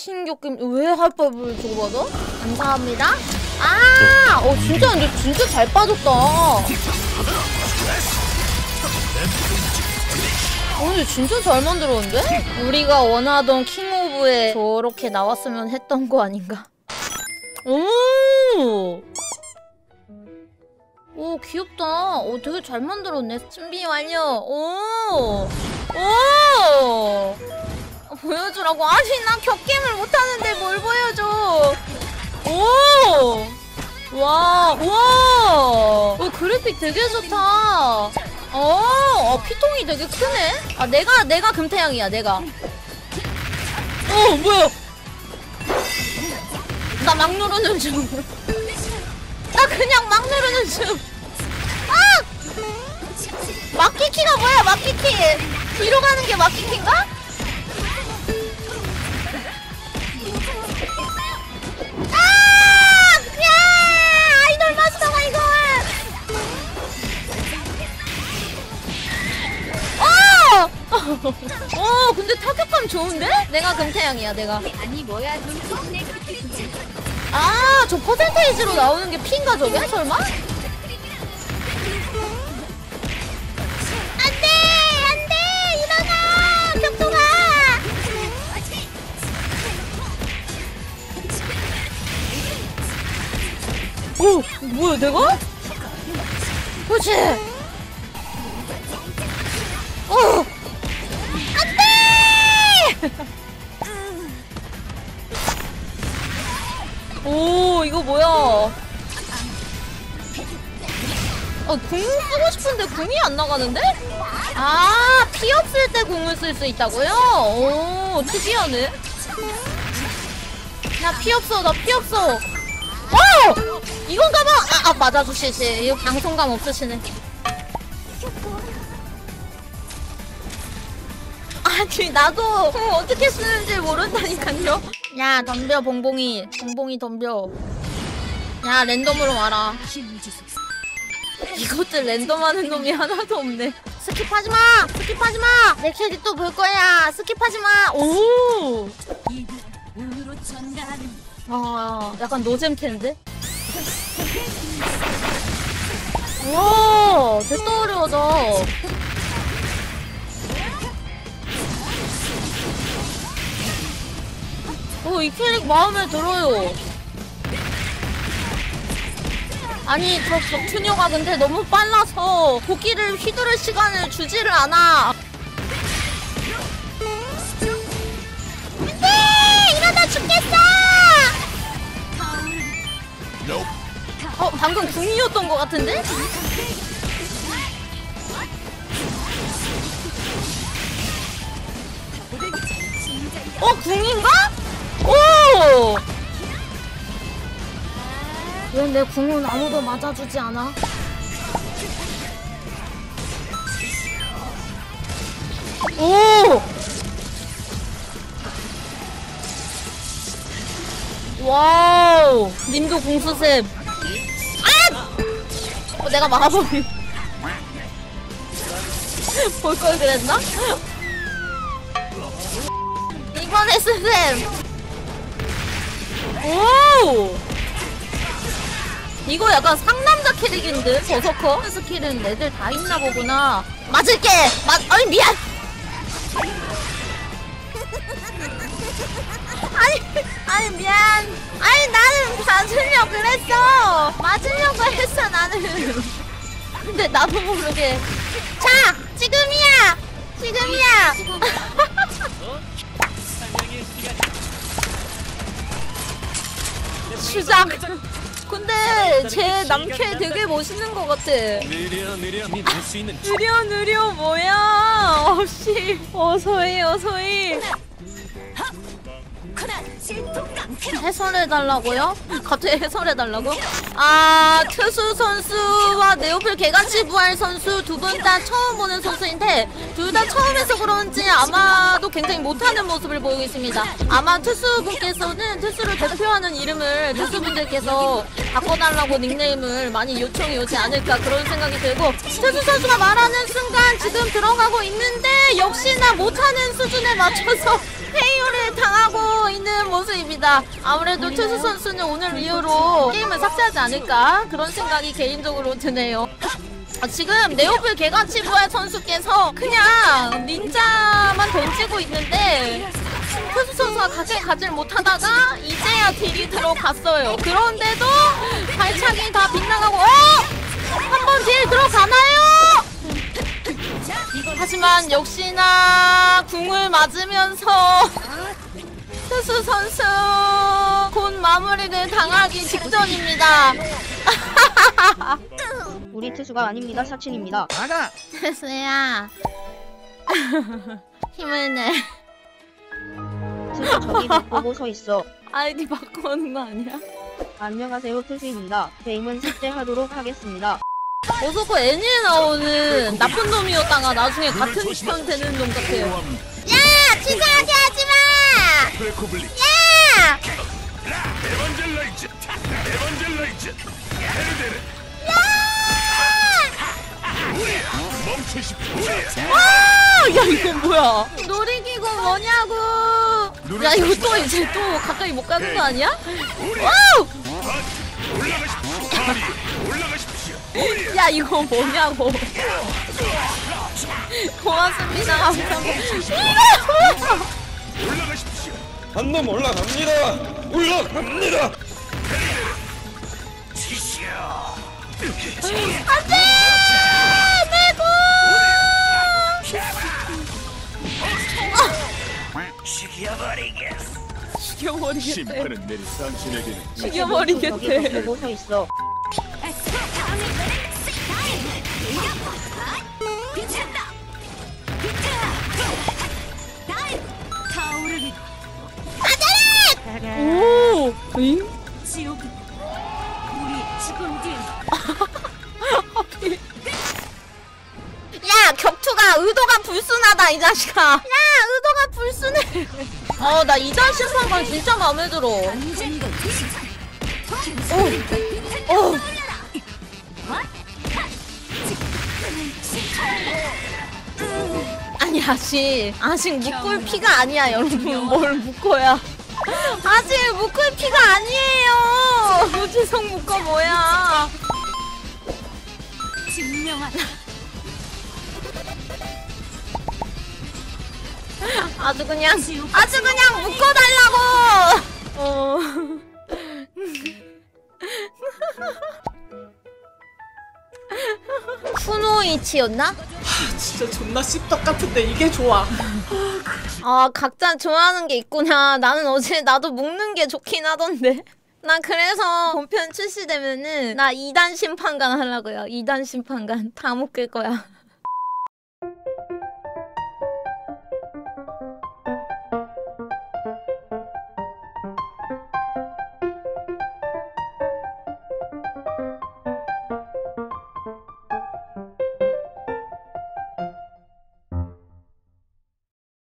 킹교낌 왜 할법을 주고받아? 감사합니다. 진짜 근데 진짜 잘 빠졌다. 근데 진짜 잘 만들었는데? 우리가 원하던 킹 오브에 저렇게 나왔으면 했던 거 아닌가? 오 귀엽다. 되게 잘 만들었네. 준비 완료. 보여주라고. 아니 나 격게임을 못하는데 뭘 보여줘. 우와 그래픽 되게 좋다. 피통이 되게 크네. 내가 금태양이야. 내가 뭐야. 나 막 누르는 중. 나 그냥 막 누르는 중. 막키키가 뭐야. 막키키 뒤로 가는 게 막키키인가? 아이돌 마스터가 이걸. 근데 타격감 좋은데? 내가 금태양이야. 내가. 아니 뭐야 저 퍼센테이지로 나오는 게 피인가 저게? 설마? 안돼 일어나 격동아. 뭐야 내가? 그렇지. 안돼. 이거 뭐야? 궁 쓰고 싶은데 궁이 안 나가는데? 피 없을 때 궁을 쓸 수 있다고요? 특이하네. 나 피 없어. 이건가 봐. 맞아주시지. 이거 방송감 없으시네. 아니 나도 궁 어떻게 쓰는지 모른다니까요. 야 덤벼 봉봉이 덤벼. 야 랜덤으로 와라. 이것들 랜덤하는 놈이 하나도 없네. 스킵하지마. 내 캐릭 또 볼 거야. 스킵하지마. 약간 노잼캐인데? 우와 됐다 어려워져. 이 캐릭 마음에 들어요. 아니 저 격투녀가 근데 너무 빨라서 고기를 휘두를 시간을 주지를 않아. 안돼 이러다 죽겠어. 방금 궁이었던 것 같은데? 궁인가? 왜 내 궁은 아무도 맞아주지 않아? 와우 님도 궁수쌤. 내가 막아버린. 볼걸 그랬나? 이번에 스쌤. 이거 약간 상남자 캐릭인데 버서커? 스킬은 애들 다 있나 보구나. 맞을게! 아니 미안! 아니 미안. 아니 나는 맞으려고 그랬어. 맞으려고 했어 나는. 근데 나도 모르게. 자! 지금이야! 수작. 근데 제 남캐 되게 멋있는 것 같아. 느려 뭐야? 씨. 어서히. 해설해달라고요? 갑자기 해설해달라고? 트수 선수와 네오플 개같이 부활 선수 두 분 다 처음 보는 선수인데 둘 다 처음에서 그런지 아마도 굉장히 못하는 모습을 보이고 있습니다. 아마 트수분께서는 트수를 대표하는 이름을 트수분들께서 바꿔달라고 닉네임을 많이 요청이 오지 않을까 그런 생각이 들고, 트수 선수가 말하는 순간 지금 들어가고 있는데 역시나 못하는 수준에 맞춰서 KO를 당하고 있는 모습 같습니다. 아무래도 투수 선수는 오늘 이후로 게임을 삭제하지 않을까 그런 생각이 개인적으로 드네요. 지금 네오플 개같이 부활 선수께서 그냥 닌자만 던지고 있는데 투수 선수가 각을 가질 못하다가 이제야 딜이 들어갔어요. 그런데도 발차기 다 빗나가고 한번 딜 들어가나요? 하지만 역시나 궁을 맞으면서 투수 선수 곧 마무리를 당하기 직전입니다. 우리 투수가 아닙니다. 사친입니다. 나가! 투수야 힘을 내. 투수 저기 보고 서 있어. 아이디 바꿔오는 거 아니야? 안녕하세요 투수입니다. 게임은 삭제하도록 하겠습니다. 어서고 애니에 나오는 나쁜 놈이었다가 나중에 같은 편 되는 놈 같아요. 야! 치사하게 하지마! 야! 야 이거 뭐야? 놀이기구 뭐냐고? 야 이거 또 이제 또 가까이 못 가는 거 아니야? 와우! 야 이거 뭐냐고? 고맙습니다. 감사합니다. 이거 뭐야? 한 놈 올라갑니다! 올라갑니다! 안돼! 내 공! 죽여버리겠대. 심판은 내리 당신에게는 저기 죽여버리겠대. 보고 서 있어. 오! 응? 야 격투가 의도가 불순하다 이 자식아. 야 의도가 불순해. 나 이단 심판관 진짜 마음에 들어. 오. 아니 아직 묶을 피가 아니야 여러분. 뭘 묶어야. 아직 묶을 피가 아니에요. 무지성 묶어 뭐야. 아주 그냥 묶어달라고. 쿠노이치였나? 진짜 존나 씹덕 같은데 이게 좋아. 각자 좋아하는 게 있구나. 나는 어제 나도 묶는 게 좋긴 하던데. 나 그래서 본편 출시되면은 나 2단 심판관 하려고요. 2단 심판관 다 묶을 거야.